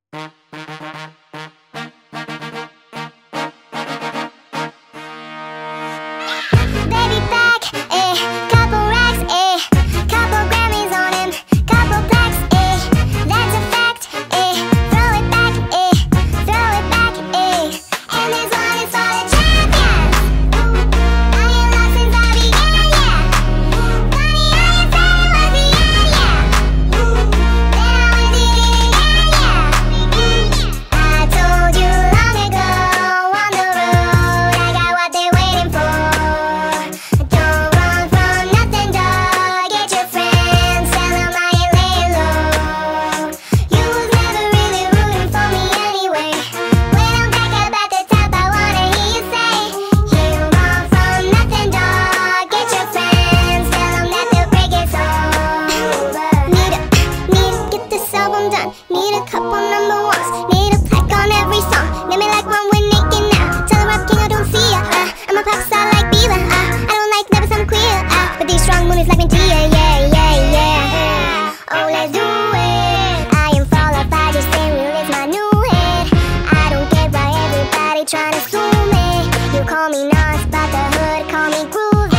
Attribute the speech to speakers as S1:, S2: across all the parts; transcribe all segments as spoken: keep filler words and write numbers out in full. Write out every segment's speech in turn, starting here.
S1: Baby back, eh, couple racks, eh, couple Grammys on him, couple plaques, eh, that's a fact, eh, throw it back, eh, throw it back, eh, and this one is for the champions. I ain't lost since I began, yeah. Funny how you said it was the end, yeah. Then I went did it again, yeah. I told you long ago on the road, I got what they're waiting for. Don't run from nothing, dog. Get your friends, tell them I ain't laying low. You was never really rooting for me anyway. When I'm back up at the top, I wanna hear you say, you run from nothing, dog. Get your friends, tell them that the break is over. Need a, need to get this album done. Need a couple number ones. Need a plaque on every song. Name me like one we're naked now. Tell the rap king I don't see ya. Uh, I'm a pop star like Bieber. Uh, I don't like never some queer. Uh, but these strong moonies like me, yeah, yeah, yeah, yeah. Oh, let's do it. I am fall off, I just ain't real. It's my new hit. I don't get why everybody trying to sue me. You call me Nas, but the hood call me groovy.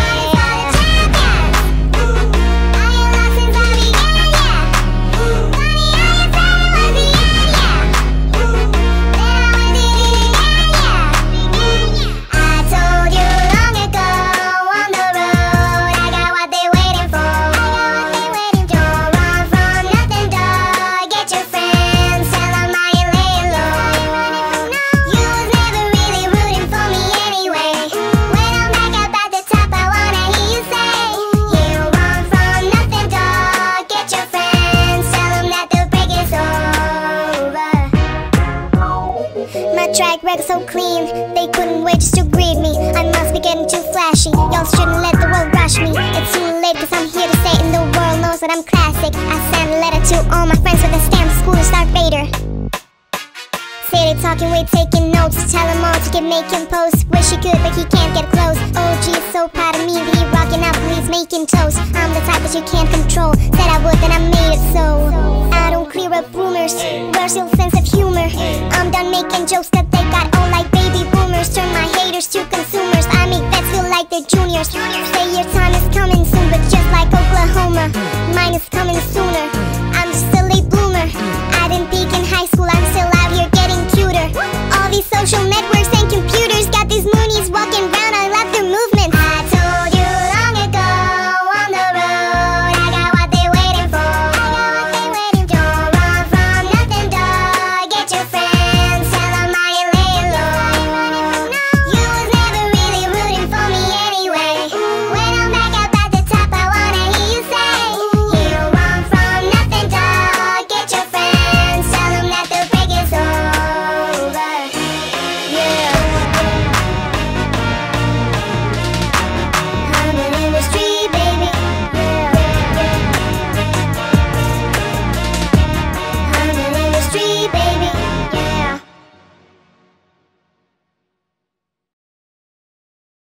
S1: My track record so clean, they couldn't wait just to greet me. I must be getting too flashy, y'all shouldn't let the world rush me. It's too late cause I'm here to stay and the world knows that I'm classic. I sent a letter to all my friends with a stamp, school to start Vader. Say they talking, we taking notes, tell him all to keep making posts. Wish he could but he can't get close. O G is so proud of me, he rocking out, please making toast. I'm the type that you can't control, said I would then I made it so. I don't clear up rumors, where's your sense of humor? I'm done making jokes that they got all like baby boomers. Turn my haters to consumers, I make vets feel like they're juniors. Say your time is coming soon, but just like Oklahoma, mine is coming sooner. I'm just a late bloomer, I didn't peak in high school, I'm still out here getting cuter. All these social networks